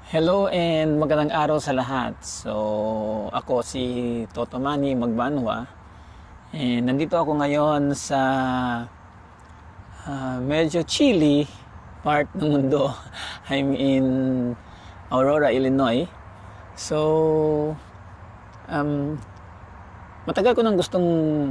Hello and magandang araw sa lahat. So, ako si Toto Manny Magbanwa. And nandito ako ngayon sa medyo chilly part ng mundo. I'm in Aurora, Illinois. So, matagal ko nang gustong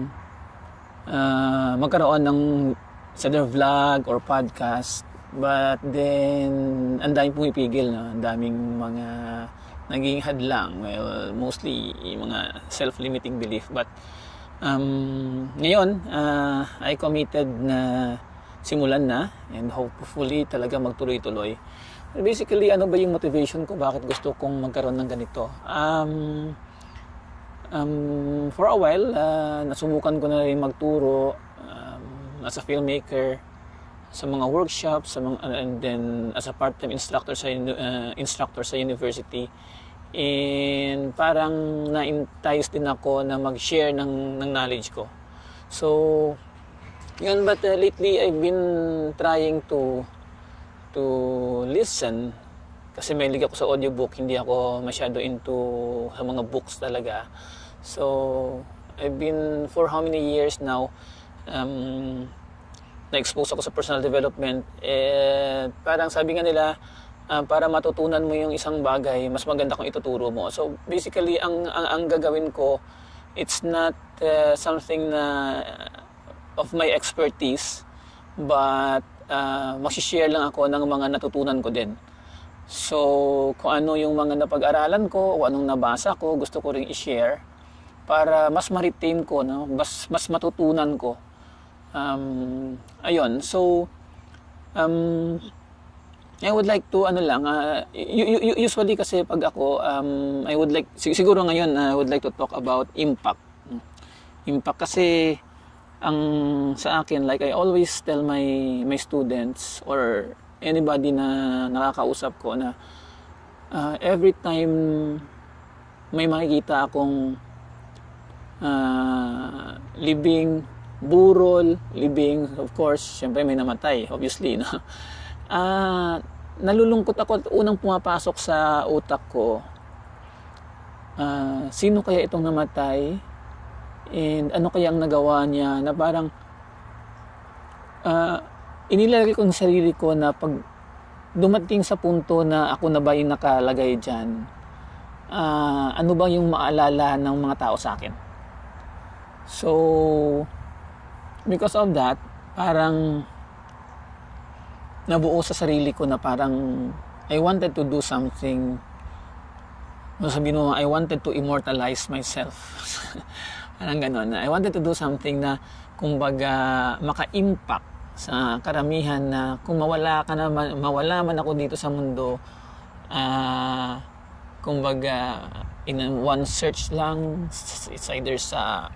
magkaroon ng either vlog or podcast. But then, ang daming pumipigil, no? Ang daming mga naging hadlang. Well, mostly mga self-limiting belief. But ngayon, I committed na simulan na and hopefully talaga magtuloy-tuloy. Basically, ano ba yung motivation ko? Bakit gusto kong magkaroon ng ganito? For a while, nasumukan ko na rin magturo as a filmmaker, sa mga workshops, and then as a part-time instructor sa university. And parang na-entice din ako na mag-share ng knowledge ko. So, yun, but lately I've been trying to listen kasi mahilig ako sa audiobook, hindi ako masyado into sa mga books talaga. So, I've been for how many years now na-expose ako sa personal development. Parang sabi nga nila, para matutunan mo yung isang bagay, mas maganda kung ituturo mo. So basically, ang gagawin ko, it's not something na of my expertise, but mag-share lang ako ng mga natutunan ko din. So kung ano yung mga napag-aralan ko, o anong nabasa ko, gusto ko ring i-share para mas ma-retain ko, no? mas matutunan ko. Ayun, so I would like to usually kasi pag ako I would like siguro ngayon I would like to talk about impact kasi ang sa akin, like I always tell my students or anybody na nakakausap ko na every time may makikita akong libing burol, libing, of course, syempre may namatay, obviously, no? Nalulungkot ako at unang pumapasok sa utak ko, sino kaya itong namatay? And ano kaya ang nagawa niya na parang inilalagay ko ng sarili ko na pag dumating sa punto na ako na ba yung nakalagay dyan, ano ba yung maalala ng mga tao sa akin? So, because of that, parang nabuo sa sarili ko na parang I wanted to do something. Sabihin mo, I wanted to immortalize myself. Parang gano'n. I wanted to do something na kumbaga maka-impact sa karamihan na kung mawala man ako dito sa mundo, kumbaga in one search lang, it's either sa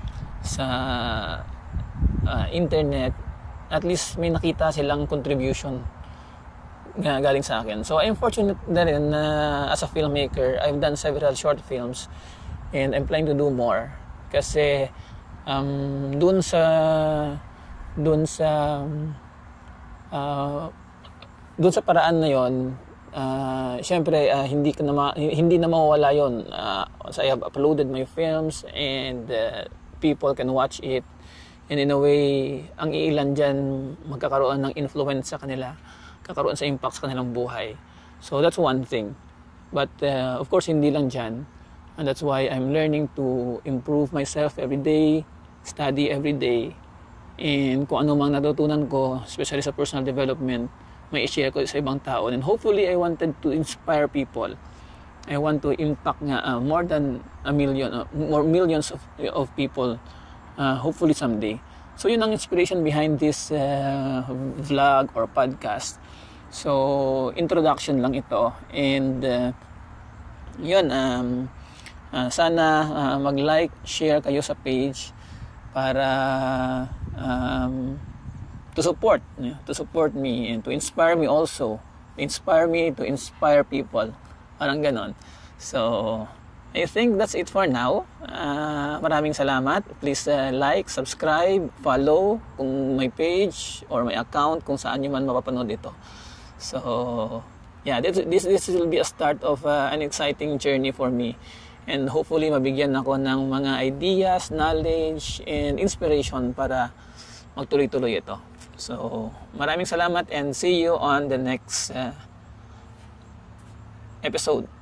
internet, at least may nakita silang contribution galing sa akin. So I'm fortunate na rin na as a filmmaker, I've done several short films and I'm planning to do more kasi dun sa paraan na yon, syempre hindi na mawawala yon. So I have uploaded my films and people can watch it. And in a way, ang iilan dyan magkakaroon ng influence sa kanila, kakaroon sa impact sa kanilang buhay. So that's one thing. But of course, hindi lang dyan. And that's why I'm learning to improve myself every day, study every day. And kung ano mang natutunan ko, especially sa personal development, may i-share ko sa ibang tao. And hopefully, I wanted to inspire people. I want to impact more than a million, more millions of people. Hopefully someday. So yun ang inspiration behind this vlog or podcast. So introduction lang ito. And yun, sana mag-like, share kayo sa page para to support me and to inspire me also. Inspire me to inspire people. Parang ganon. So I think that's it for now. Maraming salamat. Please like, subscribe, follow kung may page or may account kung saan nyo man mapapanood ito. So, yeah, this will be a start of an exciting journey for me. And hopefully mabigyan ako ng mga ideas, knowledge, and inspiration para magtuloy-tuloy ito. So, maraming salamat and see you on the next episode.